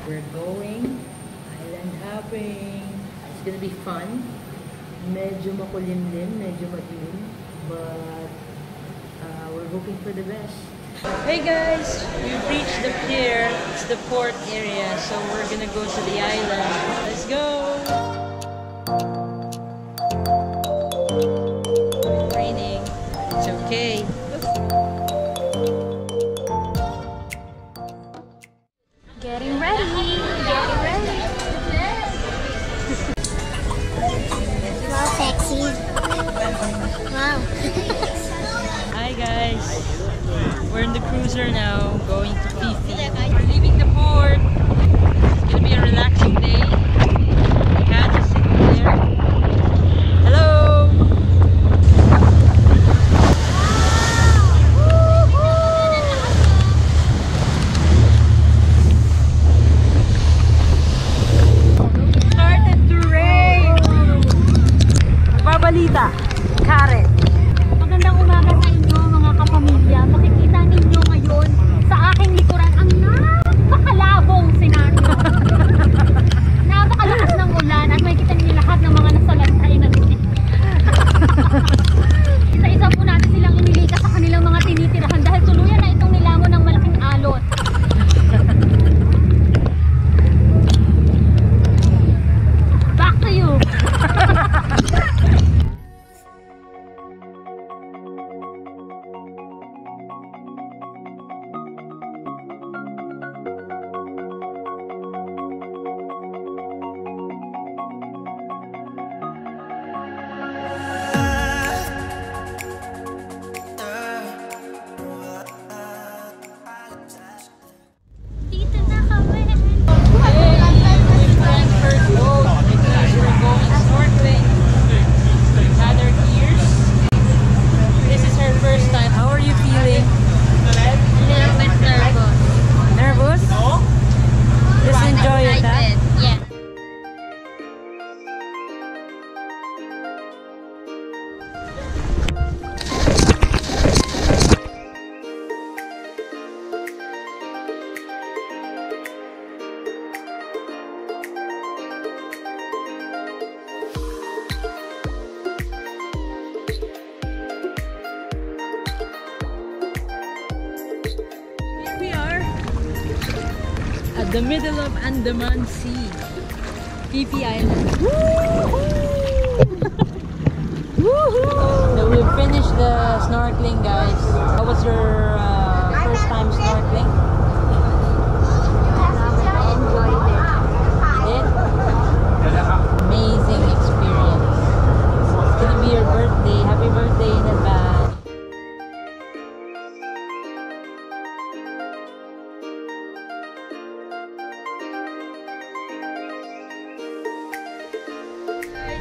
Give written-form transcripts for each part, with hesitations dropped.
We're going island hopping. It's gonna be fun. Medyo makulimlim, medyo madilim, but we're hoping for the best. Hey guys, we've reached the pier. It's the port area, so we're gonna go to the island. Let's go! It's raining. It's okay. Getting ready! Getting ready! Wow, sexy! Wow! Hi guys! We're in the cruiser now, going to Phi Phi. We're leaving the port. It's gonna be a relaxing day. My cat is sitting there. Hello! Started to rain! Babalita, Karen. Magandang umaga sa inyo mga kapamilya. Makikita ninyo ngayon sa aking likuran ang napakalabong senaryo. Napakalakas ng ulan at makikita ninyo lahat ng mga nasalantay na dito. Isa-isa po natin silang inilika sa kanilang mga tinitirahan dahil tuluyan na itong nilamon ng malaking alon. Back to you! Dito na kami! This is her first time. How are you feeling? A little bit nervous. Nervous? Just enjoy it, huh? Yeah. Here we are at the middle of Andaman Sea, Phi Phi Island. So we finished the snorkeling, guys. How was your first time snorkeling? I enjoyed it. Did? Amazing experience. It's gonna be your birthday. Happy birthday in advance.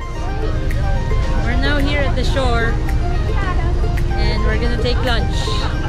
We're now here at the shore and we're gonna take lunch.